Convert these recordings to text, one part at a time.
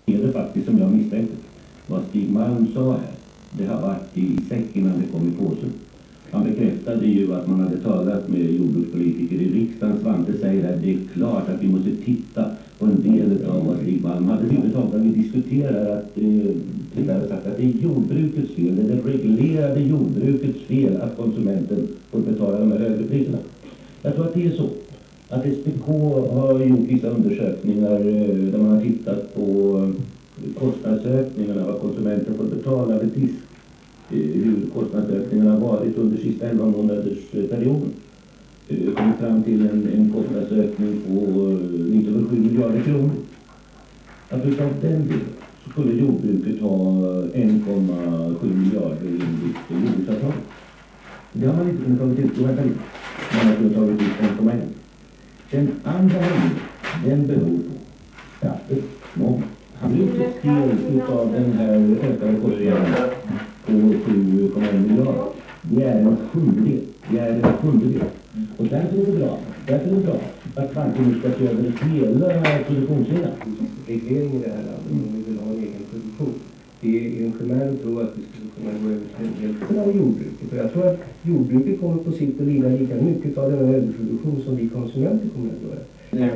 Det är det faktiskt som jag misstänkte. Vad Stig Malm sa här, det har varit i säck innan det kom i påsen. Han bekräftade ju att man hade talat med jordbrukspolitiker i riksdagen. Svante säger att det är klart att vi måste titta på en del av vad Stig Malm hade överhuvudtaget när vi diskuterar att det har sagt att det är jordbrukets fel, det är det reglerade jordbrukets fel att konsumenten får betala de här högre priserna. Jag tror att det är så att SPK har gjort vissa undersökningar där man har tittat på kostnadsökningarna, vad konsumenten får betala vid disk, hur kostnadsökningarna har varit under sista 11 månaders period. Kommit fram till en kostnadsökning på lite över 7 miljarder kronor. Att utav den delen så skulle jordbruket ha 1,7 miljarder enligt jordbruksavtalet. Det har man inte kunnat ta ut. Man har kunnat ta ut 1,1. Den andra höjningen, den beror på skatter, moms. Jordbrukets del av den här ökade kostnaden på 7,1 miljarder. Det är en sjundedel. Och därför är det bra att banken nu ska se över hela produktionssidan. Reglering i det här landet, om vi vill ha en egen produktion. Det är en chimär att tro att vi skulle kunna gå över till hälften av jordbruket. Och jag tror att jordbruket kommer på sikt att lida lika mycket av den här överproduktion som vi konsumenter kommer att göra.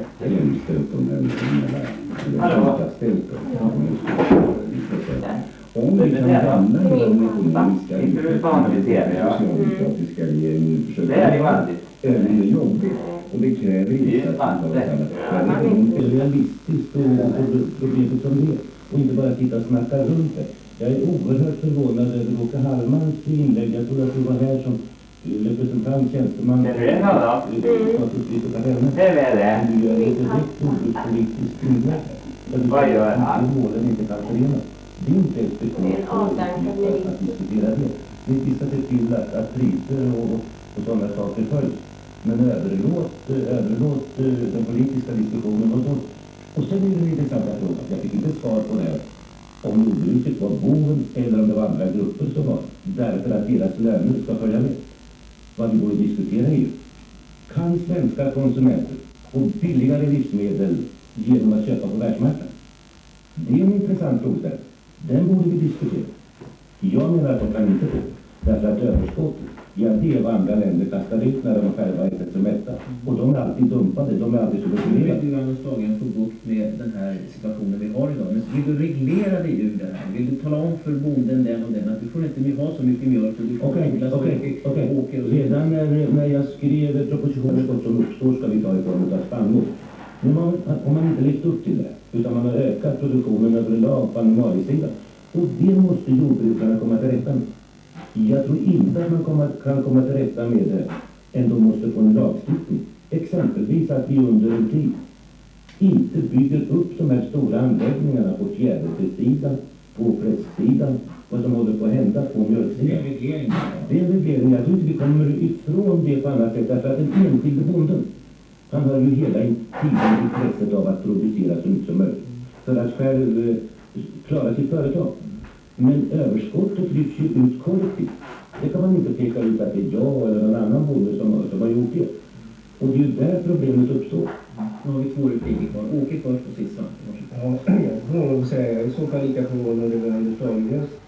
Om vi kan hamna i den ekonomiska socialdemokratiska regeringen försöker det jobbigt och det kräver insatser. Det är realistiskt och problemet som det och inte bara sitta och snacka runt det. Jag är oerhört förvånad över Åke Hallmans inlägg. Jag tror att du var här som representant, tjänsteman. Det är det. Du gör ett direkt jordbrukspolitiskt inlägg. Vad gör han? Målen inte kan förenas. Det är inte ett speciellt att diskutera det. Vi ska se till att priser och sådana saker följs. Men överlåt den politiska diskussionen och så. Och sen är det en intressant fråga. Jag fick inte svar på det här. Om jordbruket var boven eller om det var andra grupper som var. Därför att deras löner ska följa med. Vad vi borde diskutera är ju. Kan svenska konsumenter få billigare livsmedel genom att köpa på världsmarknaden? Det är en intressant fråga. Den borde vi diskutera. Jag menar att de kan inte få. Därför att överskottet, ja det är vad andra länder kastar ut när de själva äter sig mätta. Och de är alltid dumpade, de är alltid subventionerade. Vill du Anders Dahlgren få bukt med den här situationen vi har idag? Men vill du reglera dig ur det här? Vill du tala om för bonden den och den att du får inte ha så mycket mjölk och du får odla så mycket åker? Redan när jag skrev propositionen som uppstår ska vi ta i form av spannmål. Men om man inte levt upp till det, utan man har ökat produktionen överlag på animaliesidan. Och det måste jordbrukarna komma till rätta med. Jag tror inte att man kan komma till rätta med det än de måste få en lagstiftning. Exempelvis att vi under en tid inte bygger upp de här stora anläggningarna på fjäderfäsidan, på fläsksidan, vad som håller på att hända på mjölksidan. Det är en reglering. Jag tror inte vi kommer ifrån det på annat sätt därför att den enskilde bonden han har ju hela tiden intresset av att producera så mycket som möjligt för att själv klara sitt företag. Men överskottet lyfts ju ut kollektivt. Det kan man inte peka ut att det är jag eller någon annan bonde som har gjort det. Och det är ju där problemet uppstår. Nu har vi 2 repliker kvar. Åke först och sist. Ja, jag får nog säga, jag är i så fall lika förvånad över Anders Dahlgrens